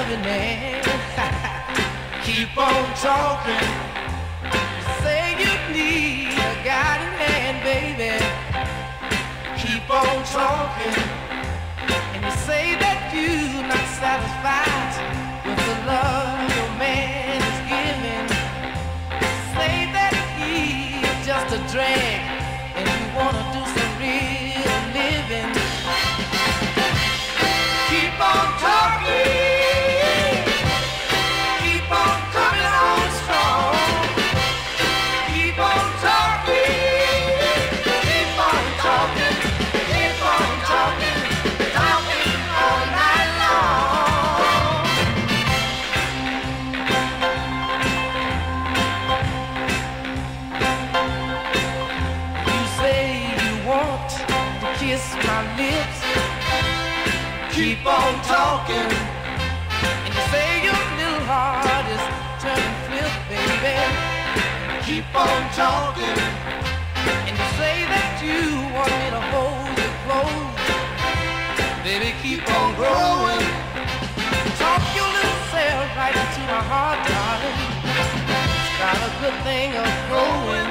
living man. Keep on talking. Say you need a guiding hand, baby. Keep on talking. And you say that you're not satisfied with the love your man is giving. Say that he's just a drag and you wanna do some real living. Keep on talking. Keep on coming on strong. Keep on talking. Keep on talking. Keep on talking. Talking all night long. You say you want to kiss my lips. Keep on talking. And you say your little heart is turning flip, baby. Keep on talking. And you say that you want me to hold you close. Baby, keep on growing. Talk your little self right into my heart, darling. It's got a good thing of going.